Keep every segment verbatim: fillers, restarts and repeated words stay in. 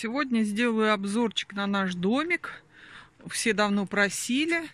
Сегодня сделаю обзорчик на наш домик. Все давно просили,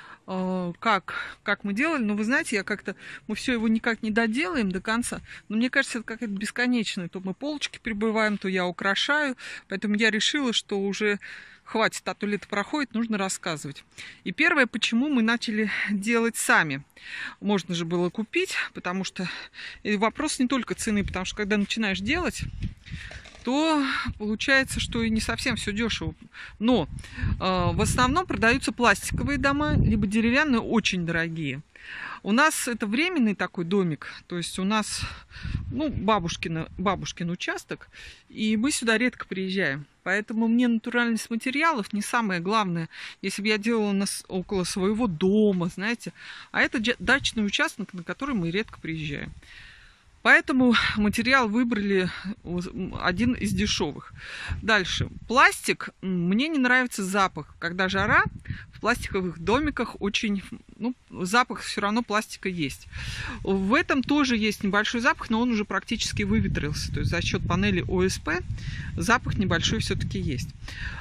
как, как мы делали. Но вы знаете, я как-то мы все его никак не доделаем до конца. Но мне кажется, это какая-то бесконечная. То мы полочки прибываем, то я украшаю. Поэтому я решила, что уже хватит, а то лето проходит, нужно рассказывать. И первое, почему мы начали делать сами. Можно же было купить, потому что и вопрос не только цены, потому что когда начинаешь делать, то получается, что и не совсем все дешево. Но э, в основном продаются пластиковые дома, либо деревянные, очень дорогие. У нас это временный такой домик, то есть у нас ну, бабушкин, бабушкин участок, и мы сюда редко приезжаем. Поэтому мне натуральность материалов не самое главное, если бы я делала нас около своего дома, знаете. А это дачный участок, на который мы редко приезжаем. Поэтому материал выбрали один из дешевых. Дальше. Пластик. Мне не нравится запах. Когда жара, в пластиковых домиках очень... Ну, запах все равно пластика есть. В этом тоже есть небольшой запах, но он уже практически выветрился. То есть за счет панели О С П запах небольшой все-таки есть.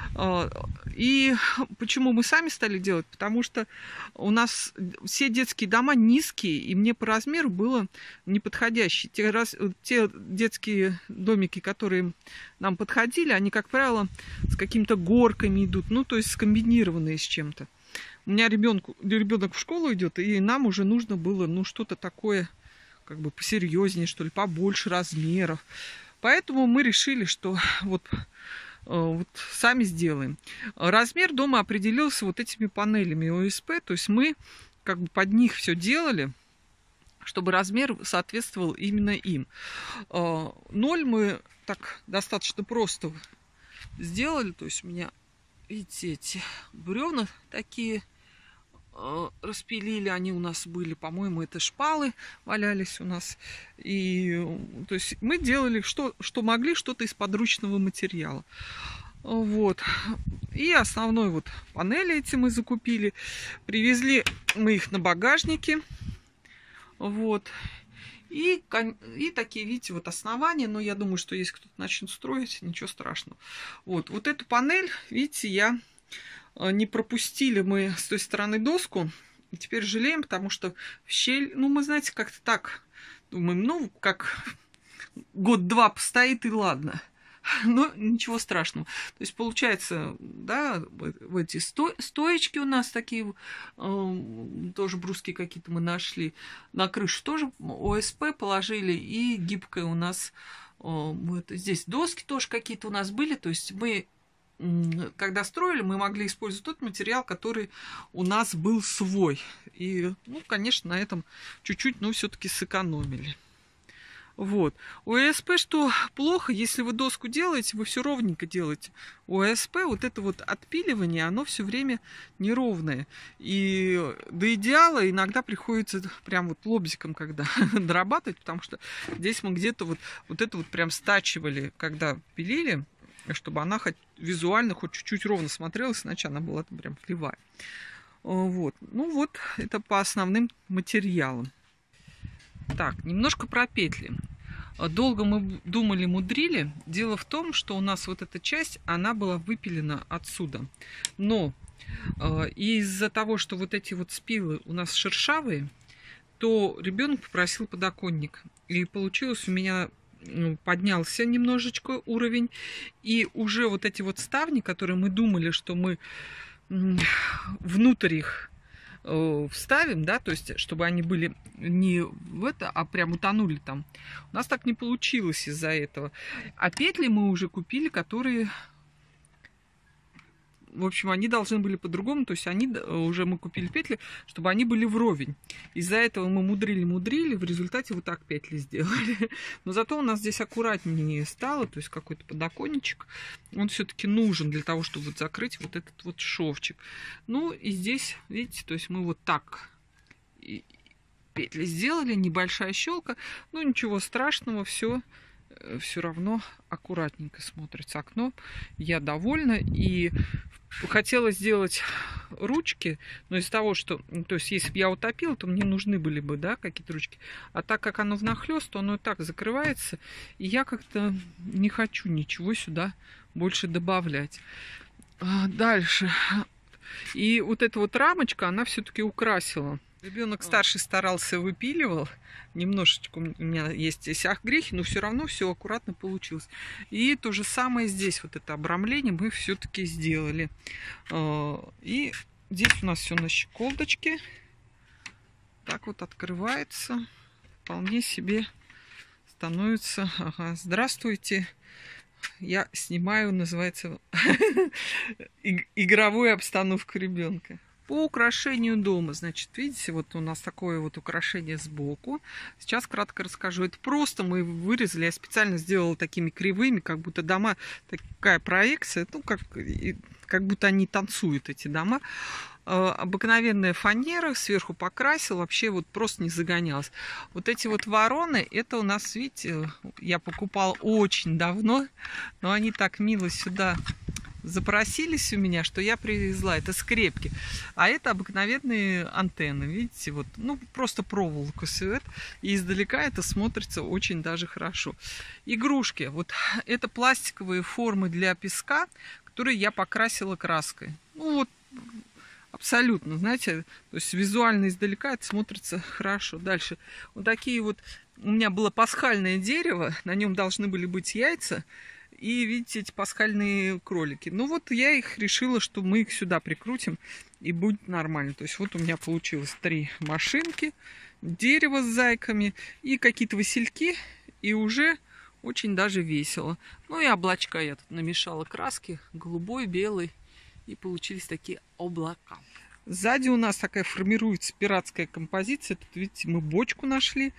И почему мы сами стали делать? Потому что у нас все детские дома низкие, и мне по размеру было неподходящие. Те, раз, те детские домики, которые нам подходили, они, как правило, с какими-то горками идут, ну, то есть скомбинированные с чем-то. У меня ребенку, ребенок в школу идет, и нам уже нужно было, ну, что-то такое, как бы посерьезнее, что ли, побольше размеров. Поэтому мы решили, что вот... Вот сами сделаем. Размер дома определился вот этими панелями О С П, то есть мы как бы под них все делали, чтобы размер соответствовал именно им. Ноль мы так достаточно просто сделали, то есть у меня, видите, эти бревна такие распилили, они у нас были, по-моему, это шпалы валялись у нас. И, то есть мы делали, что, что могли, что-то из подручного материала. Вот. И основной вот панели эти мы закупили. Привезли мы их на багажнике. Вот. И, и такие, видите, вот основания. Но я думаю, что если кто-то начнет строить, ничего страшного. Вот. Вот эту панель, видите, я... Не пропустили мы с той стороны доску. И теперь жалеем, потому что в щель... Ну, мы, знаете, как-то так думаем, ну, как год-два постоит, и ладно. Но ничего страшного. То есть, получается, да, в эти сто... стоечки у нас такие, э, тоже бруски какие-то мы нашли. На крышу тоже О С П положили, и гибкая у нас... Э, вот, здесь доски тоже какие-то у нас были. То есть, мы... Когда строили, мы могли использовать тот материал, который у нас был свой. И, ну, конечно, на этом чуть-чуть, но все-таки сэкономили. Вот. У О С П что плохо, если вы доску делаете, вы все ровненько делаете. У О С П вот это вот отпиливание, оно все время неровное. И до идеала иногда приходится прям вот лобзиком, когда дорабатывать, потому что здесь мы где-то вот, вот это вот прям стачивали, когда пилили, чтобы она хоть визуально хоть чуть-чуть ровно смотрелась, иначе она была там прям кривая. Вот. Ну вот, это по основным материалам. Так, немножко про петли. Долго мы думали, мудрили. Дело в том, что у нас вот эта часть, она была выпилена отсюда. Но э, из-за того, что вот эти вот спилы у нас шершавые, то ребенок попросил подоконник. И получилось у меня... поднялся немножечко уровень, и уже вот эти вот ставни, которые мы думали, что мы внутрь их вставим, да, то есть чтобы они были не в это, а прям утонули там, у нас так не получилось из-за этого. А петли мы уже купили, которые... В общем, они должны были по-другому, то есть они уже мы купили петли, чтобы они были вровень. Из-за этого мы мудрили-мудрили, в результате вот так петли сделали. Но зато у нас здесь аккуратнее стало, то есть какой-то подоконничек. Он все-таки нужен для того, чтобы вот закрыть вот этот вот шовчик. Ну и здесь, видите, то есть мы вот так петли сделали, небольшая щелка. Ну ничего страшного, все... все равно аккуратненько смотрится окно. Я довольна. И хотела сделать ручки, но из того, что... То есть, если бы я утопила, то мне нужны были бы, да, какие-то ручки. А так как оно внахлёст, то оно и так закрывается. И я как-то не хочу ничего сюда больше добавлять. Дальше. И вот эта вот рамочка, она все-таки украсила. Ребенок старший старался, выпиливал. Немножечко у меня есть здесь огрехи, но все равно все аккуратно получилось. И то же самое здесь, вот это обрамление мы все-таки сделали. И здесь у нас все на щеколдочке. Так вот открывается. Вполне себе становится. Ага, здравствуйте. Я снимаю, называется, игровую обстановку ребенка. По украшению дома, значит, видите, вот у нас такое вот украшение сбоку. Сейчас кратко расскажу. Это просто мы вырезали, я специально сделала такими кривыми, как будто дома, такая проекция, ну, как, как будто они танцуют, эти дома. Обыкновенная фанера, сверху покрасил, вообще вот просто не загонялась. Вот эти вот вороны, это у нас, видите, я покупала очень давно, но они так мило сюда запросились у меня, что я привезла. Это скрепки. А это обыкновенные антенны, видите, вот, ну, просто проволока свет. И издалека это смотрится очень даже хорошо. Игрушки. Вот это пластиковые формы для песка, которые я покрасила краской. Ну, вот, абсолютно, знаете, то есть визуально издалека это смотрится хорошо. Дальше. Вот такие вот, у меня было пасхальное дерево, на нем должны были быть яйца. И видите, эти пасхальные кролики. Ну вот я их решила, что мы их сюда прикрутим, и будет нормально. То есть вот у меня получилось три машинки, дерево с зайками и какие-то васильки. И уже очень даже весело. Ну и облачка я тут намешала краски. Голубой, белый. И получились такие облака. Сзади у нас такая формируется пиратская композиция. Тут, видите, мы бочку нашли.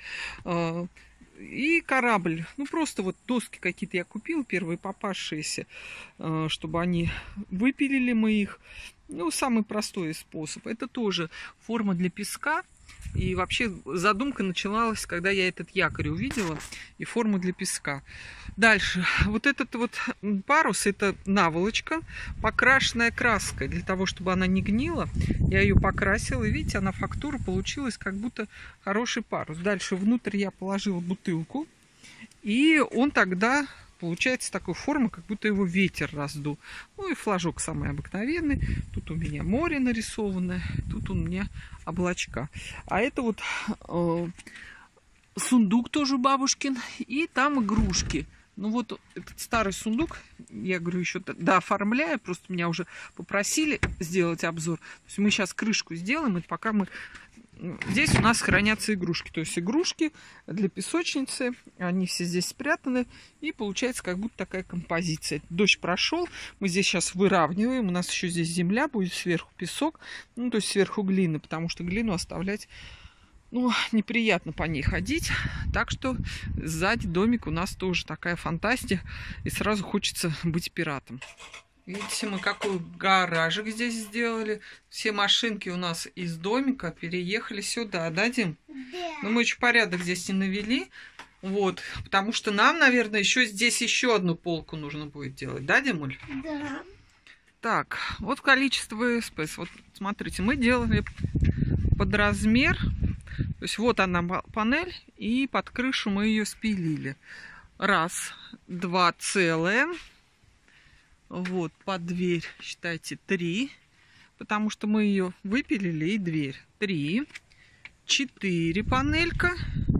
И корабль. Ну, просто вот доски какие-то я купила, первые попавшиеся, чтобы они выпилили мы их. Ну, самый простой способ. Это тоже форма для песка. И вообще задумка начиналась, когда я этот якорь увидела, и форму для песка. Дальше. Вот этот вот парус, это наволочка, покрашенная краской. Для того, чтобы она не гнила, я ее покрасила. И видите, она фактура получилась, как будто хороший парус. Дальше внутрь я положила бутылку. И он тогда получается такой формы, как будто его ветер раздул. Ну и флажок самый обыкновенный. Тут у меня море нарисованное, тут у меня облачка. А это вот э, сундук тоже бабушкин. И там игрушки. Ну вот этот старый сундук, я говорю, еще дооформляю. Просто меня уже попросили сделать обзор. То есть мы сейчас крышку сделаем, и пока мы... Здесь у нас хранятся игрушки. То есть игрушки для песочницы. Они все здесь спрятаны. И получается как будто такая композиция. Дождь прошел. Мы здесь сейчас выравниваем. У нас еще здесь земля будет, сверху песок. Ну, то есть сверху глина. Потому что глину оставлять, ну, неприятно по ней ходить. Так что сзади домик у нас тоже такая фантастика. И сразу хочется быть пиратом. Видите, мы какой гаражик здесь сделали. Все машинки у нас из домика переехали сюда, да, Дим? Да. Но мы еще порядок здесь не навели. Вот, потому что нам, наверное, еще здесь еще одну полку нужно будет делать, да, Димуль? Да. Так, вот количество ЭСП. Вот смотрите, мы делали под размер. То есть вот она панель, и под крышу мы ее спилили. Раз, два целые. Вот, под дверь, считайте, три, потому что мы ее выпилили, и дверь. Три, четыре панелька,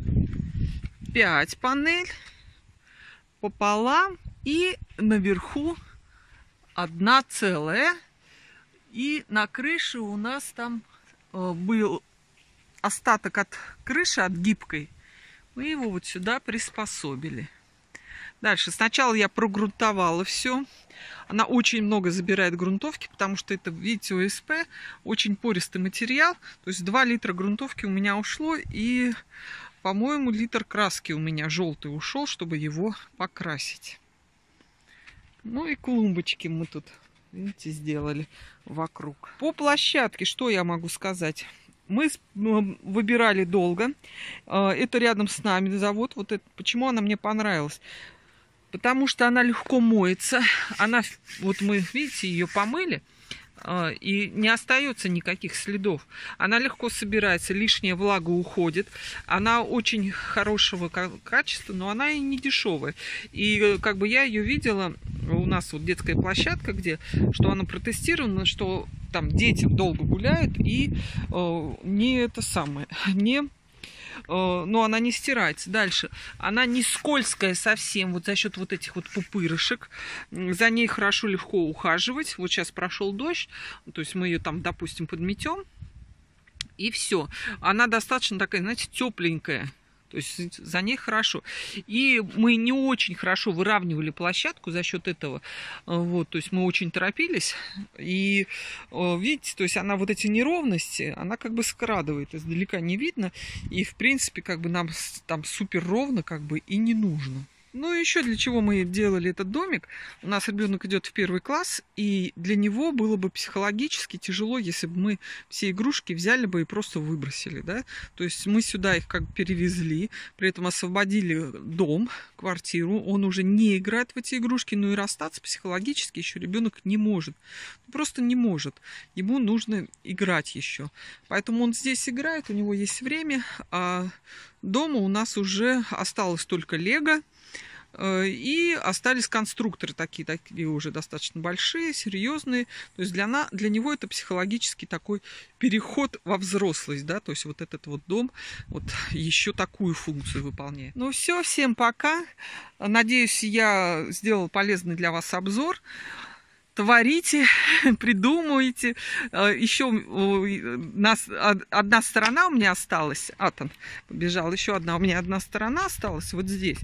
пять панель, пополам, и наверху одна целая. И на крыше у нас там был остаток от крыши, от гибкой. Мы его вот сюда приспособили. Дальше. Сначала я прогрунтовала все. Она очень много забирает грунтовки, потому что это, видите, ОСП, очень пористый материал. То есть два литра грунтовки у меня ушло, и, по-моему, литр краски у меня желтый ушел, чтобы его покрасить. Ну и клумбочки мы тут, видите, сделали вокруг. По площадке, что я могу сказать? Мы выбирали долго. Это рядом с нами завод. Вот это, почему она мне понравилась? Потому что она легко моется. Она, вот мы, видите, ее помыли. и не остается никаких следов. Она легко собирается, лишняя влага уходит. Она очень хорошего качества, но она и не дешевая. И как бы я ее видела, у нас вот детская площадка, где, что она протестирована, что там дети долго гуляют и э, не это самое, не... но она не стирается. Дальше. Она не скользкая совсем, вот за счет вот этих вот пупырышек. За ней хорошо, легко ухаживать. Вот сейчас прошел дождь, то есть мы ее там, допустим, подметем, и все. Она достаточно такая, знаете, тепленькая. То есть за ней хорошо. И мы не очень хорошо выравнивали площадку за счет этого. Вот, то есть мы очень торопились. И видите, то есть она вот эти неровности, она как бы скрадывает. Издалека не видно. И в принципе как бы нам там супер ровно как бы и не нужно. Ну и еще для чего мы делали этот домик? У нас ребенок идет в первый класс, и для него было бы психологически тяжело, если бы мы все игрушки взяли бы и просто выбросили, да? То есть мы сюда их как бы перевезли, при этом освободили дом, квартиру, он уже не играет в эти игрушки, но и расстаться психологически еще ребенок не может. Просто не может. Ему нужно играть еще. Поэтому он здесь играет, у него есть время, а дома у нас уже осталось только лего. И остались конструкторы такие, такие уже достаточно большие, серьезные. То есть для, на, для него это психологически такой переход во взрослость, да, то есть вот этот вот дом вот еще такую функцию выполняет. Ну все, всем пока. Надеюсь, я сделала полезный для вас обзор. Творите, придумывайте. Еще нас, одна сторона у меня осталась. Атон побежал. Еще одна. У меня одна сторона осталась вот здесь.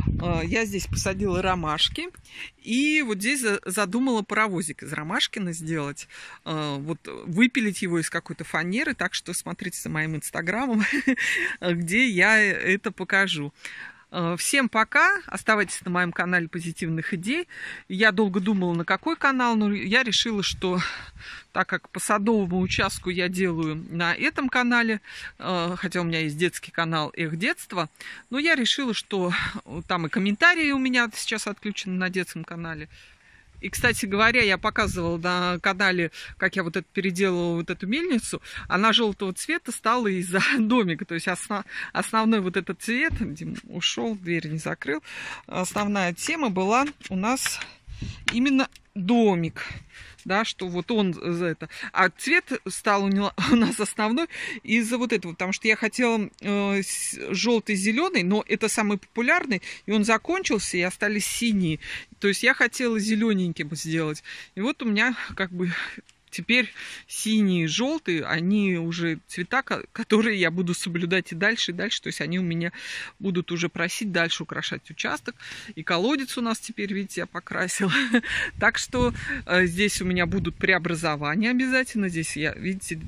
Я здесь посадила ромашки. И вот здесь задумала паровозик из ромашкина сделать. Вот выпилить его из какой-то фанеры. Так что смотрите за моим инстаграмом, где я это покажу. Всем пока, оставайтесь на моем канале позитивных идей. Я долго думала, на какой канал, но я решила, что так как по садовому участку я делаю на этом канале, хотя у меня есть детский канал «Эх, детство», но я решила, что там и комментарии у меня сейчас отключены на детском канале. И, кстати говоря, я показывала на канале, как я вот это переделала вот эту мельницу. Она желтого цвета стала из-за домика. То есть основ, основной вот этот цвет, Дим ушел, дверь не закрыл. Основная тема была у нас именно домик. Да, что вот он за это. А цвет стал у нас основной из-за вот этого, потому что я хотела э, желтый-зеленый, но это самый популярный, и он закончился, и остались синие. То есть я хотела зелененьким сделать. И вот у меня как бы теперь синие и желтые, они уже цвета, которые я буду соблюдать и дальше, и дальше. То есть они у меня будут уже просить дальше украшать участок. И колодец у нас теперь, видите, я покрасила. Так что здесь у меня будут преобразования обязательно. Здесь я, видите,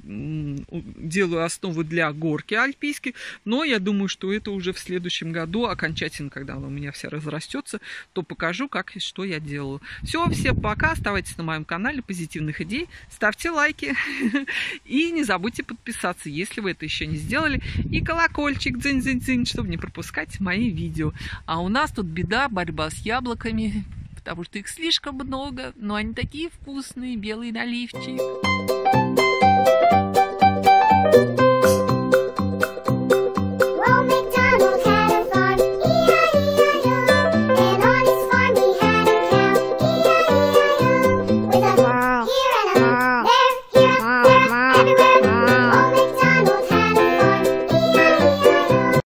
делаю основу для горки альпийской. Но я думаю, что это уже в следующем году, окончательно, когда она у меня вся разрастется, то покажу, как и что я делаю. Все, всем пока. Оставайтесь на моем канале позитивных идей. Ставьте лайки и не забудьте подписаться, если вы это еще не сделали. И колокольчик, дзынь-дзынь-дзынь, чтобы не пропускать мои видео. А у нас тут беда, борьба с яблоками, потому что их слишком много, но они такие вкусные, белый наливчик.